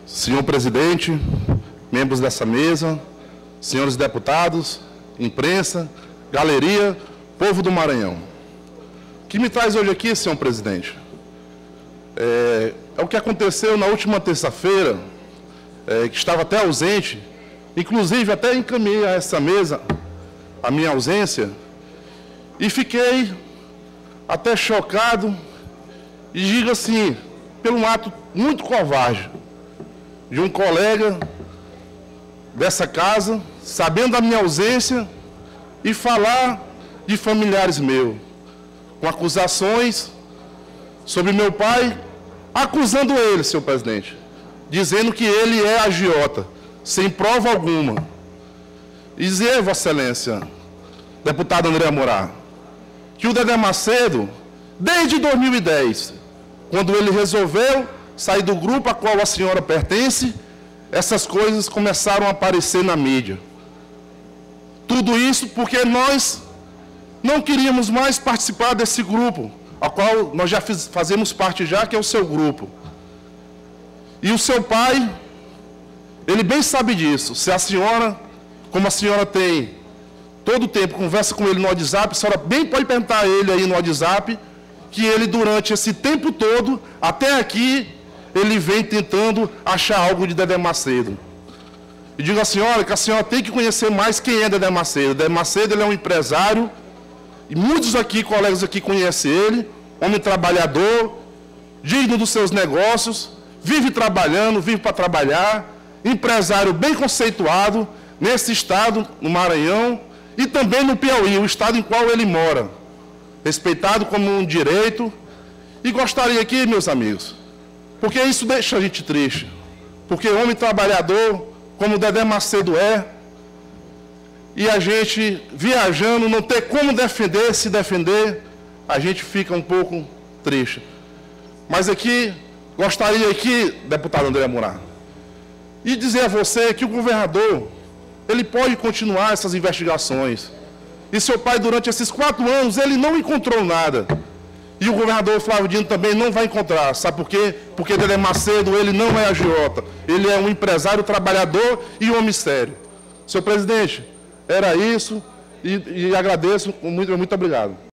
Senhor presidente, membros dessa mesa, senhores deputados, imprensa, galeria, povo do Maranhão. O que me traz hoje aqui, senhor presidente, é o que aconteceu na última terça-feira, que estava até ausente, inclusive até encaminhei a essa mesa a minha ausência, e fiquei até chocado, e digo assim, pelo um ato muito covarde de um colega dessa casa, sabendo da minha ausência, e falar de familiares meus, com acusações sobre meu pai, acusando ele, senhor presidente, dizendo que ele é agiota, sem prova alguma. E dizer, Vossa Excelência, deputado André Morar, que o Dedé Macedo, desde 2010, quando ele resolveu sair do grupo a qual a senhora pertence, essas coisas começaram a aparecer na mídia. Tudo isso porque nós não queríamos mais participar desse grupo, ao qual nós já fazemos parte já, que é o seu grupo. E o seu pai, ele bem sabe disso. Se a senhora, como a senhora tem todo o tempo, conversa com ele no WhatsApp, a senhora bem pode perguntar a ele aí no WhatsApp, que ele durante esse tempo todo, até aqui, ele vem tentando achar algo de Dedé Macedo. E digo à senhora que a senhora tem que conhecer mais quem é Dedé Macedo. Dedé Macedo, ele é um empresário, e muitos aqui, colegas aqui conhecem ele, homem trabalhador, digno dos seus negócios, vive trabalhando, vive para trabalhar, empresário bem conceituado nesse estado, no Maranhão, e também no Piauí, o estado em qual ele mora, respeitado como um direito. E gostaria aqui, meus amigos, porque isso deixa a gente triste, porque homem trabalhador, como o Dedé Macedo é, e a gente viajando, não ter como defender, se defender, a gente fica um pouco triste. Mas aqui, gostaria aqui, deputado André Morar, e dizer a você que o governador, ele pode continuar essas investigações. E seu pai, durante esses 4 anos, ele não encontrou nada. E o governador Flávio Dino também não vai encontrar. Sabe por quê? Porque Dedé Macedo, ele não é agiota. Ele é um empresário trabalhador e um homem sério. Senhor presidente, era isso. E agradeço. Muito obrigado.